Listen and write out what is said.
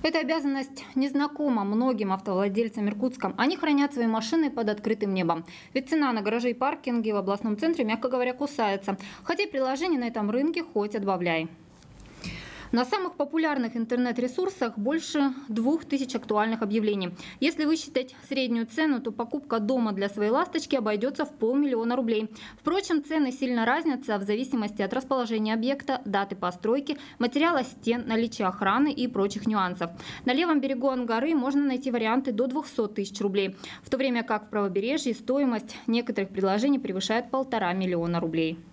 Эта обязанность незнакома многим автовладельцам Иркутска. Они хранят свои машины под открытым небом. Ведь цена на гаражи и паркинги в областном центре, мягко говоря, кусается. Хотя приложений на этом рынке хоть отбавляй. На самых популярных интернет-ресурсах больше 2000 актуальных объявлений. Если высчитать среднюю цену, то покупка дома для своей ласточки обойдется в 500 000 рублей. Впрочем, цены сильно разнятся в зависимости от расположения объекта, даты постройки, материала стен, наличия охраны и прочих нюансов. На левом берегу Ангары можно найти варианты до 200 000 рублей, в то время как в правобережье стоимость некоторых предложений превышает 1,5 миллиона рублей.